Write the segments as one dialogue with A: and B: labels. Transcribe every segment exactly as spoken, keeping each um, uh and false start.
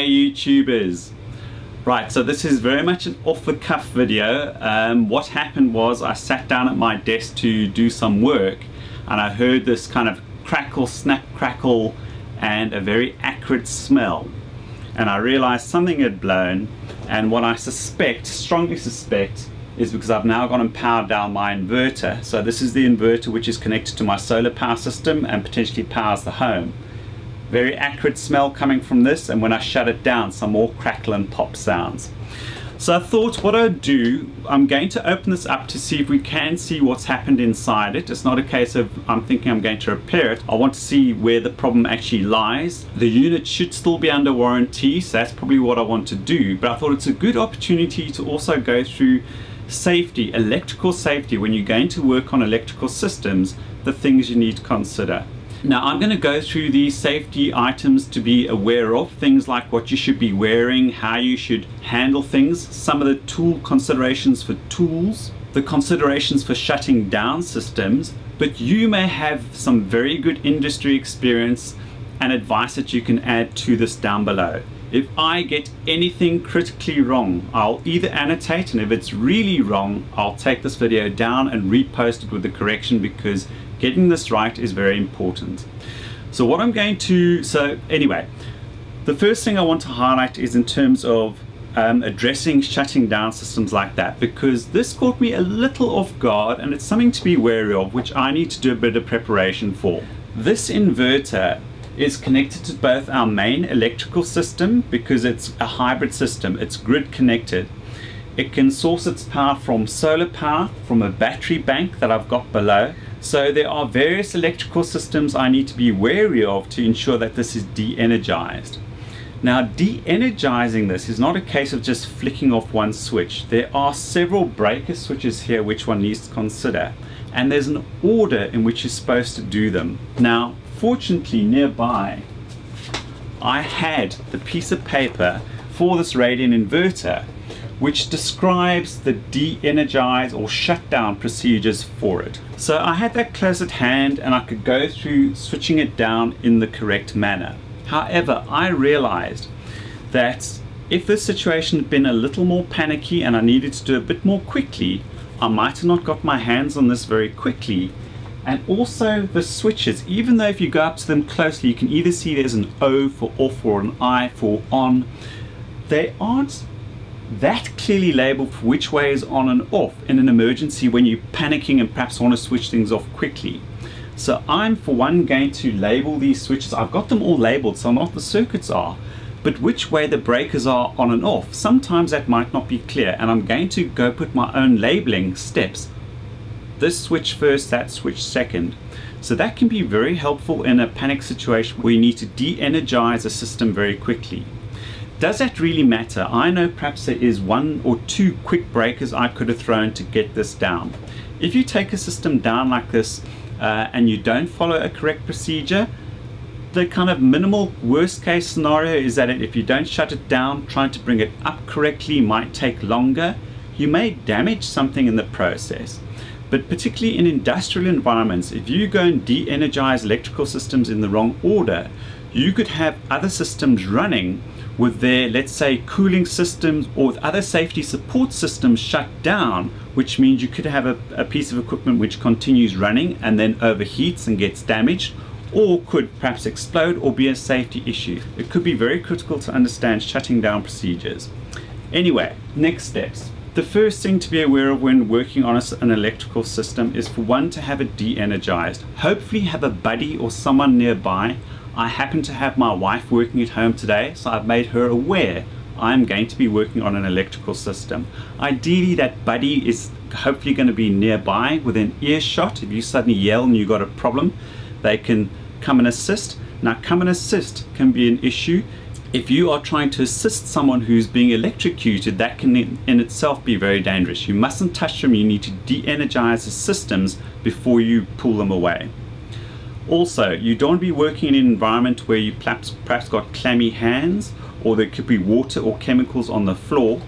A: YouTubers. Right, so this is very much an off-the-cuff video. Um, what happened was I sat down at my desk to do some work and I heard this kind of crackle, snap, crackle and a very acrid smell. And I realized something had blown, and what I suspect, strongly suspect, is because I've now gone and powered down my inverter. So this is the inverter which is connected to my solar power system and potentially powers the home. Very acrid smell coming from this, and when I shut it down, some more crackle and pop sounds. So I thought what I'd do, I'm going to open this up to see if we can see what's happened inside it. It's not a case of I'm thinking I'm going to repair it. I want to see where the problem actually lies. The unit should still be under warranty, so that's probably what I want to do. But I thought it's a good opportunity to also go through safety, electrical safety, when you're going to work on electrical systems, the things you need to consider. Now I'm going to go through these safety items to be aware of, things like what you should be wearing, how you should handle things, some of the tool considerations for tools, the considerations for shutting down systems, but you may have some very good industry experience and advice that you can add to this down below. If I get anything critically wrong, I'll either annotate, and if it's really wrong, I'll take this video down and repost it with the correction, because getting this right is very important. So what I'm going to, so anyway, the first thing I want to highlight is in terms of um, addressing shutting down systems like that, because this caught me a little off guard and it's something to be wary of, which I need to do a bit of preparation for. This inverter is connected to both our main electrical system, because it's a hybrid system, it's grid connected. It can source its power from solar power, from a battery bank that I've got below. So there are various electrical systems I need to be wary of to ensure that this is de-energized. Now, de-energizing this is not a case of just flicking off one switch. There are several breaker switches here which one needs to consider, and there's an order in which you're supposed to do them. Now, fortunately nearby, I had the piece of paper for this Radian inverter which describes the de-energize or shutdown procedures for it. So I had that close at hand and I could go through switching it down in the correct manner. However, I realized that if this situation had been a little more panicky and I needed to do a bit more quickly, I might have not got my hands on this very quickly. And also the switches, even though if you go up to them closely, you can either see there's an O for off or an I for on. They aren't that clearly labeled for which way is on and off in an emergency when you're panicking and perhaps want to switch things off quickly. So I'm for one going to label these switches. I've got them all labeled, so not the circuits are, but which way the breakers are on and off. Sometimes that might not be clear, and I'm going to go put my own labeling steps. This switch first, that switch second. So that can be very helpful in a panic situation where you need to de-energize a system very quickly. Does that really matter? I know perhaps there is one or two quick breakers I could have thrown to get this down. If you take a system down like this uh, and you don't follow a correct procedure, the kind of minimal worst case scenario is that if you don't shut it down, trying to bring it up correctly might take longer. You may damage something in the process. But particularly in industrial environments, if you go and de-energize electrical systems in the wrong order, you could have other systems running with their, let's say, cooling systems or with other safety support systems shut down, which means you could have a, a piece of equipment which continues running and then overheats and gets damaged, or could perhaps explode or be a safety issue. It could be very critical to understand shutting down procedures. Anyway, next steps. The first thing to be aware of when working on a, an electrical system is for one to have it de-energized. Hopefully have a buddy or someone nearby. I happen to have my wife working at home today, so I've made her aware I'm going to be working on an electrical system. Ideally that buddy is hopefully going to be nearby within earshot. If you suddenly yell and you've got a problem, they can come and assist. Now, come and assist can be an issue. If you are trying to assist someone who's being electrocuted, that can in itself be very dangerous. You mustn't touch them. You need to de-energize the systems before you pull them away. Also, you don't want to be working in an environment where you perhaps, perhaps got clammy hands, or there could be water or chemicals on the floor,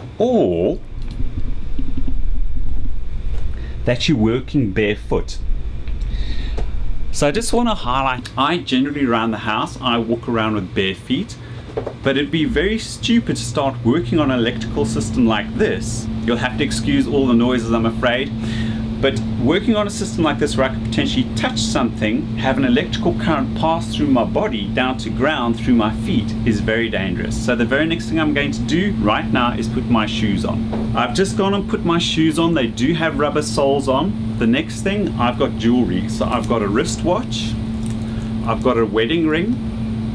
A: or that you're working barefoot. So I just want to highlight, I generally around the house, I walk around with bare feet. But it'd be very stupid to start working on an electrical system like this. You'll have to excuse all the noises, I'm afraid. But working on a system like this where I could potentially touch something, have an electrical current pass through my body down to ground through my feet is very dangerous. So the very next thing I'm going to do right now is put my shoes on. I've just gone and put my shoes on. They do have rubber soles on. The next thing, I've got jewelry. So I've got a wristwatch, I've got a wedding ring.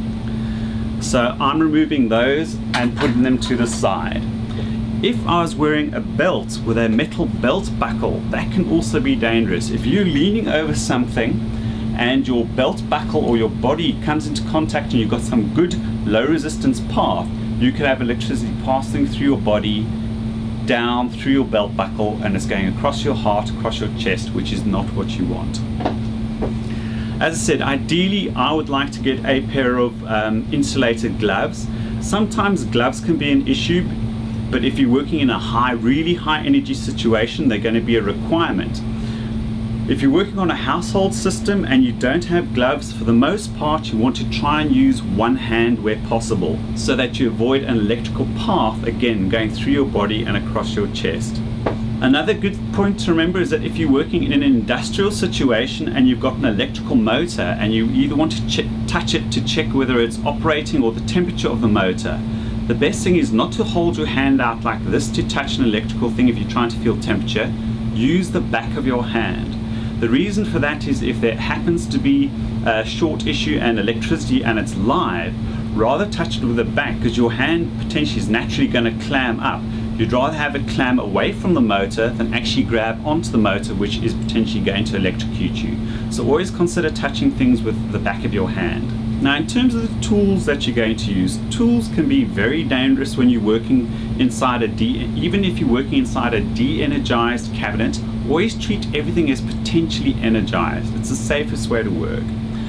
A: So I'm removing those and putting them to the side. If I was wearing a belt with a metal belt buckle, that can also be dangerous. If you're leaning over something and your belt buckle or your body comes into contact and you've got some good low resistance path, you could have electricity passing through your body, down through your belt buckle, and it's going across your heart, across your chest, which is not what you want. As I said, ideally I would like to get a pair of um, insulated gloves. Sometimes gloves can be an issue, but if you're working in a high, really high energy situation, they're going to be a requirement. If you're working on a household system and you don't have gloves, for the most part you want to try and use one hand where possible, so that you avoid an electrical path, again, going through your body and across your chest. Another good point to remember is that if you're working in an industrial situation and you've got an electrical motor and you either want to touch it to check whether it's operating or the temperature of the motor, the best thing is not to hold your hand out like this to touch an electrical thing if you're trying to feel temperature. Use the back of your hand. The reason for that is if there happens to be a short issue and electricity and it's live, rather touch it with the back, because your hand potentially is naturally going to clam up. You'd rather have it clam away from the motor than actually grab onto the motor, which is potentially going to electrocute you. So always consider touching things with the back of your hand. Now, in terms of the tools that you're going to use, tools can be very dangerous when you're working inside a de even if you're working inside a de-energized cabinet. Always treat everything as potentially energized. It's the safest way to work.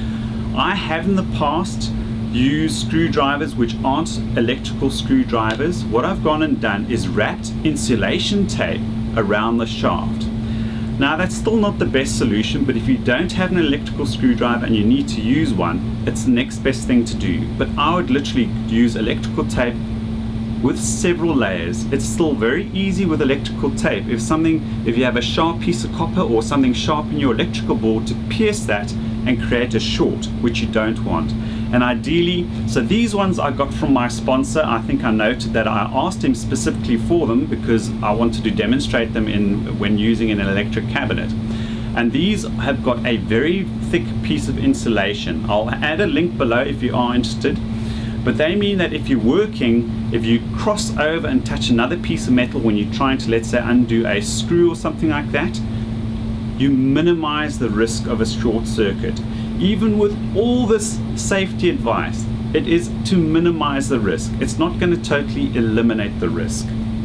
A: I have in the past used screwdrivers which aren't electrical screwdrivers. What I've gone and done is wrapped insulation tape around the shaft. Now, that's still not the best solution, but if you don't have an electrical screwdriver and you need to use one, it's the next best thing to do. But I would literally use electrical tape with several layers. It's still very easy with electrical tape. If something, if you have a sharp piece of copper or something sharp in your electrical board, to pierce that and create a short, which you don't want. And ideally, so these ones I got from my sponsor. I think I noted that I asked him specifically for them because I wanted to demonstrate them in when using in an electric cabinet. And these have got a very thick piece of insulation. I'll add a link below if you are interested. But they mean that if you're working, if you cross over and touch another piece of metal when you're trying to, let's say, undo a screw or something like that, you minimize the risk of a short circuit. Even with all this safety advice, it is to minimize the risk. It's not going to totally eliminate the risk.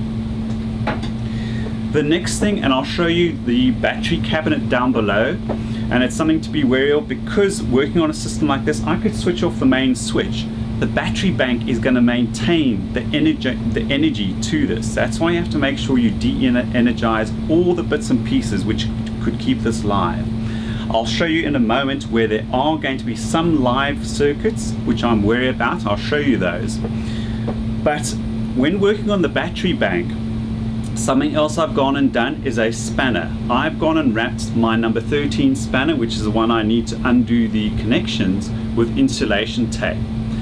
A: The next thing, and I'll show you the battery cabinet down below, and it's something to be wary of, because working on a system like this, I could switch off the main switch. The battery bank is going to maintain the energy, the energy to this. That's why you have to make sure you de-energize all the bits and pieces which could keep this live. I'll show you in a moment where there are going to be some live circuits which I'm wary about. I'll show you those. But when working on the battery bank, something else I've gone and done is a spanner. I've gone and wrapped my number thirteen spanner, which is the one I need to undo the connections, with insulation tape.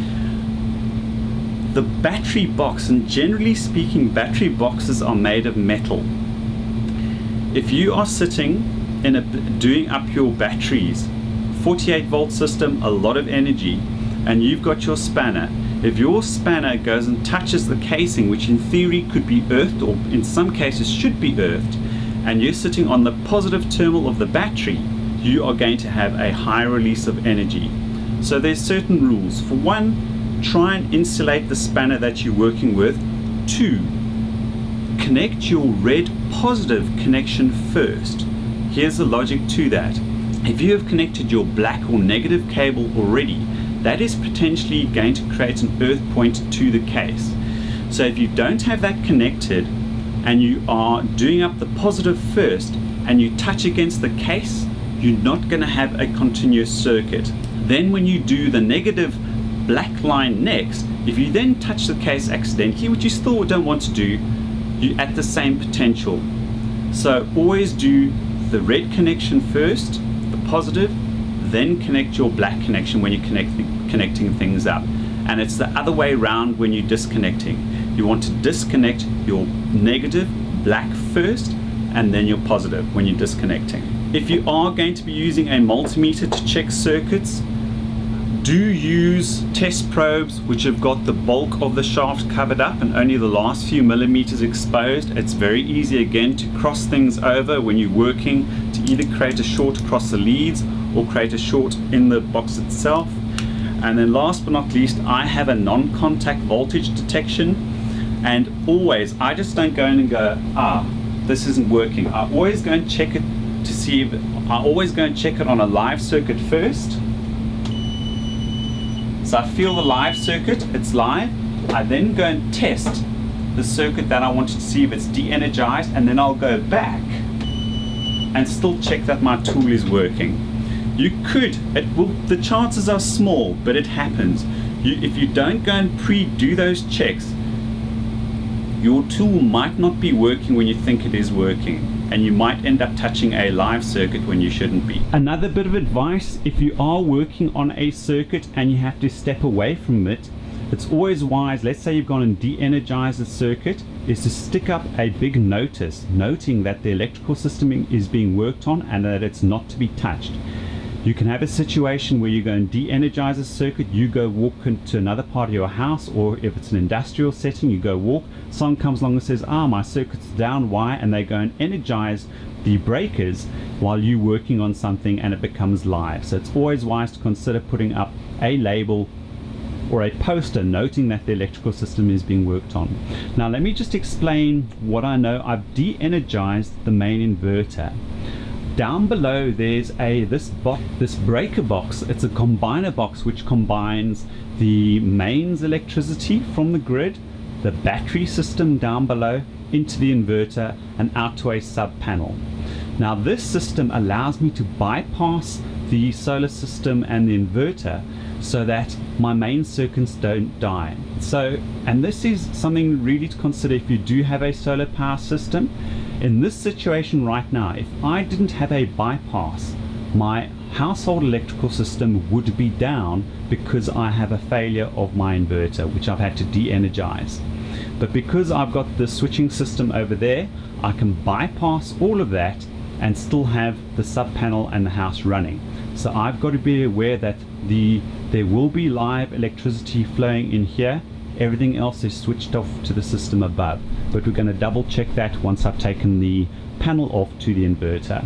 A: The battery box, and generally speaking, battery boxes are made of metal. If you are sitting in a, doing up your batteries, forty-eight volt system, a lot of energy, and you've got your spanner, if your spanner goes and touches the casing, which in theory could be earthed, or in some cases should be earthed, and you're sitting on the positive terminal of the battery, you are going to have a high release of energy. So there's certain rules. For one, try and insulate the spanner that you're working with. Two, connect your red positive connection first. Here's the logic to that. If you have connected your black or negative cable already, that is potentially going to create an earth point to the case. So if you don't have that connected and you are doing up the positive first and you touch against the case, you're not going to have a continuous circuit. Then when you do the negative black line next, If you then touch the case accidentally, which you still don't want to do, you're at the same potential. So always do the red connection first, the positive, then connect your black connection when you're connecting, connecting things up. And it's the other way around when you're disconnecting. You want to disconnect your negative, black first, and then your positive when you're disconnecting. If you are going to be using a multimeter to check circuits, do use test probes which have got the bulk of the shaft covered up and only the last few millimeters exposed. It's very easy again to cross things over when you're working to either create a short across the leads or create a short in the box itself. And then last but not least, I have a non-contact voltage detection, and always, I just don't go in and go, ah, this isn't working. I always go and check it to see if, I always go and check it on a live circuit first. So I feel the live circuit, it's live. I then go and test the circuit that I wanted to see if it's de-energized, and then I'll go back and still check that my tool is working. You could, it will, the chances are small, but it happens. You, if you don't go and pre-do those checks, your tool might not be working when you think it is working, and you might end up touching a live circuit when you shouldn't be. Another bit of advice, if you are working on a circuit and you have to step away from it, it's always wise, let's say you've gone and de-energized the circuit, is to stick up a big notice noting that the electrical system is being worked on and that it's not to be touched. You can have a situation where you go and de-energize a circuit, you go walk into another part of your house, or if it's an industrial setting, you go walk, someone comes along and says, ah, my circuit's down, why? And they go and energize the breakers while you're working on something and it becomes live. So it's always wise to consider putting up a label or a poster noting that the electrical system is being worked on. Now let me just explain what I know. I've de-energized the main inverter. Down below there's a this box, this breaker box. It's a combiner box which combines the mains electricity from the grid, the battery system down below, into the inverter and out to a sub panel. Now this system allows me to bypass the solar system and the inverter so that my main circuits don't die. So, and this is something really to consider if you do have a solar power system. In this situation right now, if I didn't have a bypass, my household electrical system would be down because I have a failure of my inverter, which I've had to de-energize. But because I've got the switching system over there, I can bypass all of that and still have the sub panel and the house running. So I've got to be aware that the there will be live electricity flowing in here. Everything else is switched off to the system above, but we're going to double check that once I've taken the panel off to the inverter.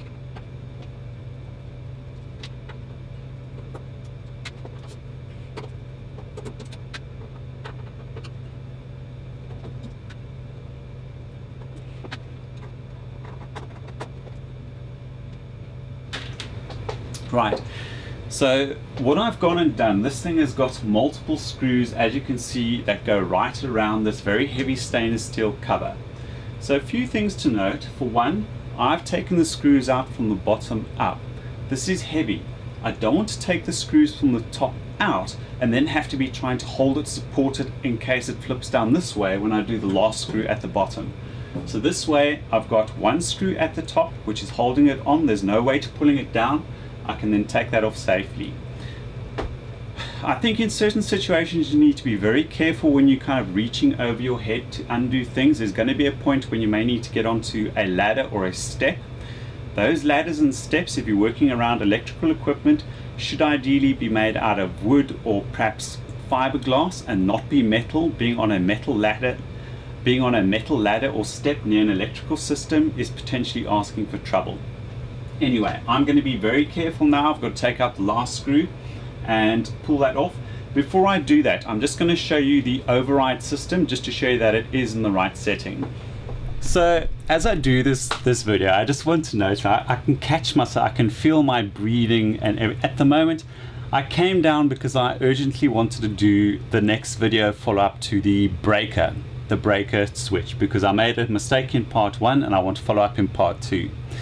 A: Right, so what I've gone and done, this thing has got multiple screws, as you can see, that go right around this very heavy stainless steel cover. So a few things to note. For one, I've taken the screws out from the bottom up. This is heavy. I don't want to take the screws from the top out and then have to be trying to hold it, support it in case it flips down this way when I do the last screw at the bottom. So this way I've got one screw at the top which is holding it on. There's no way to pulling it down. I can then take that off safely. I think in certain situations you need to be very careful when you're kind of reaching over your head to undo things. There's going to be a point when you may need to get onto a ladder or a step. Those ladders and steps, if you're working around electrical equipment, should ideally be made out of wood or perhaps fiberglass and not be metal. Being on a metal ladder, being on a metal ladder or step near an electrical system is potentially asking for trouble. Anyway, I'm going to be very careful now. I've got to take out the last screw and pull that off. Before I do that, I'm just going to show you the override system just to show you that it is in the right setting. So as I do this this video, I just want to note I, I can catch myself, I can feel my breathing, and at the moment I came down because I urgently wanted to do the next video follow up to the breaker, the breaker switch, because I made a mistake in part one and I want to follow up in part two.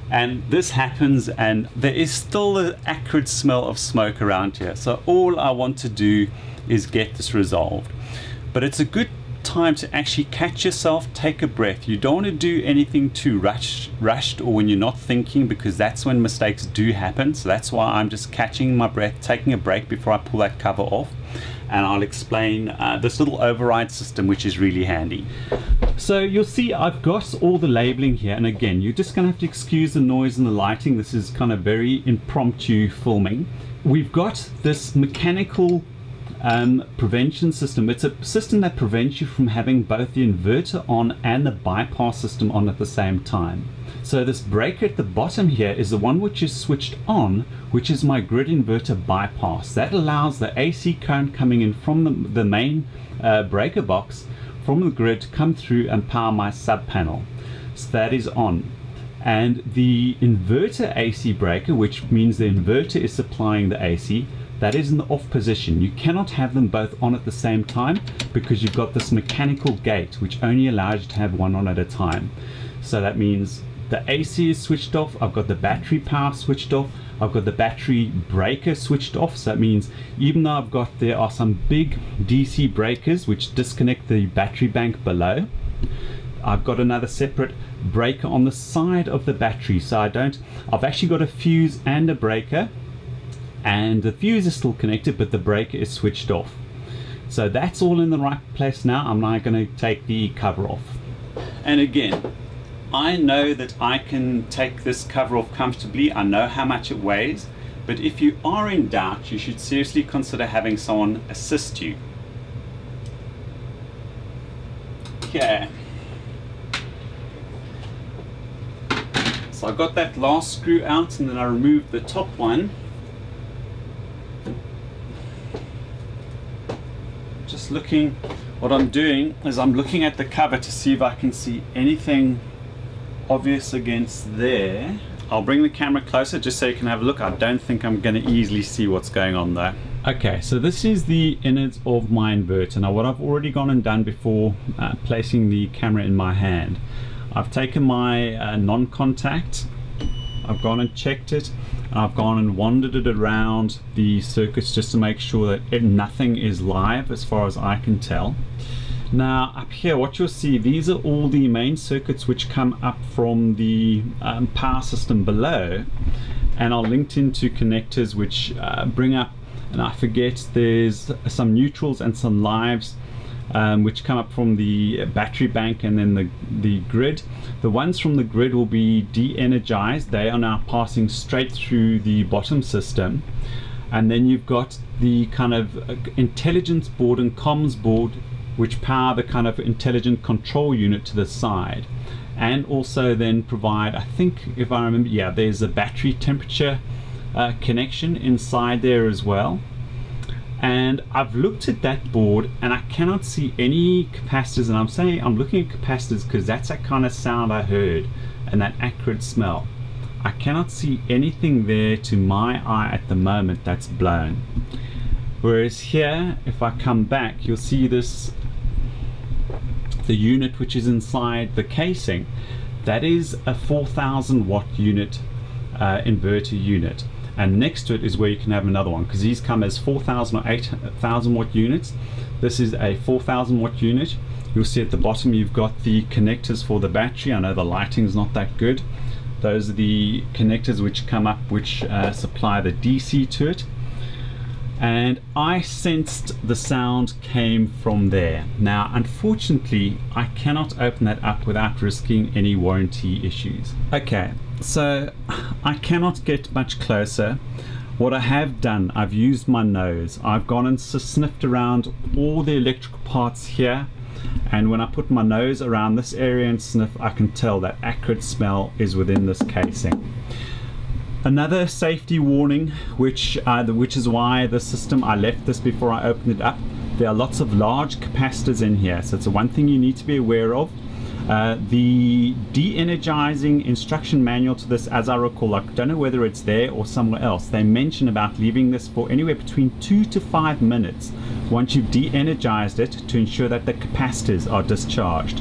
A: And this happens, and there is still an acrid smell of smoke around here. So all I want to do is get this resolved. But it's a good time to actually catch yourself, take a breath. You don't want to do anything too rush, rushed or when you're not thinking, because that's when mistakes do happen. So that's why I'm just catching my breath, taking a break before I pull that cover off. And I'll explain uh, this little override system, which is really handy. So you'll see I've got all the labeling here, and again, you're just going to have to excuse the noise and the lighting. This is kind of very impromptu filming. We've got this mechanical um, prevention system. It's a system that prevents you from having both the inverter on and the bypass system on at the same time. So this breaker at the bottom here is the one which is switched on, which is my grid inverter bypass. That allows the A C current coming in from the, the main uh, breaker box from the grid to come through and power my sub panel. So that is on. And the inverter A C breaker, which means the inverter is supplying the A C, that is in the off position. You cannot have them both on at the same time because you've got this mechanical gate which only allows you to have one on at a time. So that means the A C is switched off, I've got the battery power switched off, I've got the battery breaker switched off. So that means even though I've got, there are some big D C breakers which disconnect the battery bank below, I've got another separate breaker on the side of the battery. So I don't, I've actually got a fuse and a breaker, and the fuse is still connected but the breaker is switched off. So that's all in the right place now. I'm now going to take the cover off. And again, I know that I can take this cover off comfortably. I know how much it weighs, but if you are in doubt, you should seriously consider having someone assist you. Okay. So I got that last screw out, and then I removed the top one. Just looking, what I'm doing is I'm looking at the cover to see if I can see anything obvious against there. I'll bring the camera closer just so you can have a look. I don't think I'm going to easily see what's going on there. Okay, so this is the innards of my inverter. Now what I've already gone and done before uh, placing the camera in my hand, I've taken my uh, non-contact, I've gone and checked it, and I've gone and wandered it around the circuits just to make sure that it, nothing is live as far as I can tell. Now up here, what you'll see, these are all the main circuits which come up from the um, power system below, and are linked into connectors which uh, bring up, and I forget, there's some neutrals and some lives um, which come up from the battery bank and then the, the grid. The ones from the grid will be de-energized. They are now passing straight through the bottom system. And then you've got the kind of intelligence board and comms board which power the kind of intelligent control unit to the side, and also then provide, I think if I remember, yeah, there's a battery temperature uh, connection inside there as well. And I've looked at that board and I cannot see any capacitors, and I'm saying I'm looking at capacitors because that's that kind of sound I heard and that acrid smell. I cannot see anything there to my eye at the moment that's blown. Whereas here, if I come back, you'll see this, the unit which is inside the casing, that is a four thousand watt unit, uh, inverter unit. And next to it is where you can have another one, because these come as four thousand or eight thousand watt units. This is a four thousand watt unit. You'll see at the bottom you've got the connectors for the battery. I know the lighting's not that good. Those are the connectors which come up, which uh, supply the D C to it. And I sensed the sound came from there. Now unfortunately I cannot open that up without risking any warranty issues. Okay, so I cannot get much closer. What I have done, I've used my nose. I've gone and sniffed around all the electrical parts here, and when I put my nose around this area and sniff, I can tell that acrid smell is within this casing. Another safety warning, which uh, which is why the system, I left this before I opened it up. There are lots of large capacitors in here, so it's one thing you need to be aware of. Uh, the de-energizing instruction manual to this, as I recall, I don't know whether it's there or somewhere else, they mention about leaving this for anywhere between two to five minutes once you've de-energized it to ensure that the capacitors are discharged.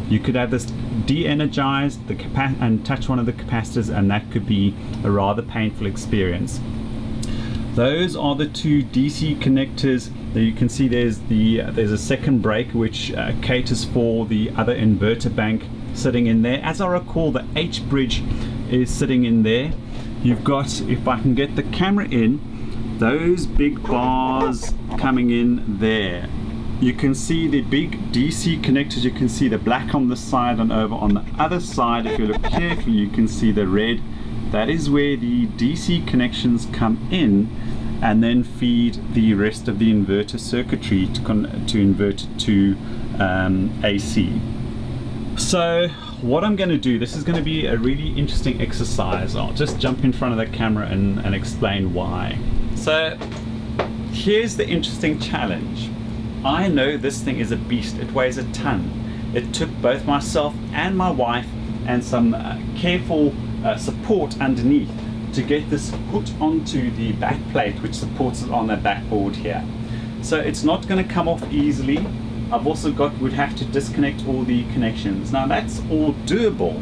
A: You could have this de-energized the capa and touch one of the capacitors, and that could be a rather painful experience. Those are the two D C connectors. There you can see there's the uh, there's a second break which uh, caters for the other inverter bank sitting in there. As I recall, the H bridge is sitting in there. You've got, if I can get the camera in, those big bars coming in there. You can see the big D C connectors. You can see the black on the side, and over on the other side, if you look carefully, you can see the red. That is where the D C connections come in and then feed the rest of the inverter circuitry to, con to invert it to um, A C. So what I'm going to do, this is going to be a really interesting exercise. I'll just jump in front of the camera and, and explain why. So here's the interesting challenge. I know this thing is a beast. It weighs a ton. It took both myself and my wife and some uh, careful uh, support underneath to get this put onto the back plate which supports it on the backboard here. So it's not going to come off easily. I've also got, would have to disconnect all the connections. Now that's all doable,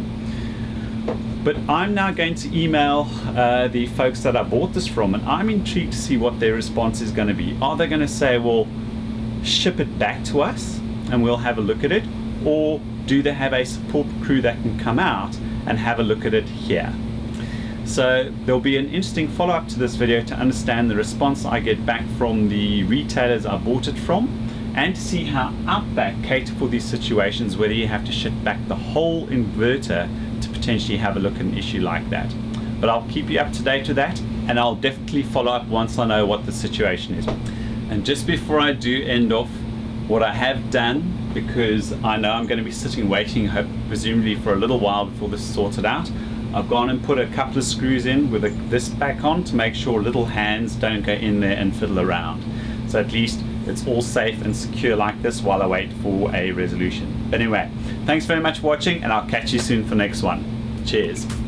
A: but I'm now going to email uh, the folks that I bought this from, and I'm intrigued to see what their response is going to be. Are they going to say, well, ship it back to us and we'll have a look at it, or do they have a support crew that can come out and have a look at it here? So there'll be an interesting follow-up to this video to understand the response I get back from the retailers I bought it from, and to see how Outback cater for these situations, whether you have to ship back the whole inverter to potentially have a look at an issue like that. But I'll keep you up to date with that, and I'll definitely follow up once I know what the situation is. And just before I do end off, what I have done, because I know I'm going to be sitting waiting hope, presumably for a little while before this is sorted out, I've gone and put a couple of screws in with a, this back on to make sure little hands don't go in there and fiddle around. So at least it's all safe and secure like this while I wait for a resolution. But anyway, thanks very much for watching, and I'll catch you soon for the next one. Cheers.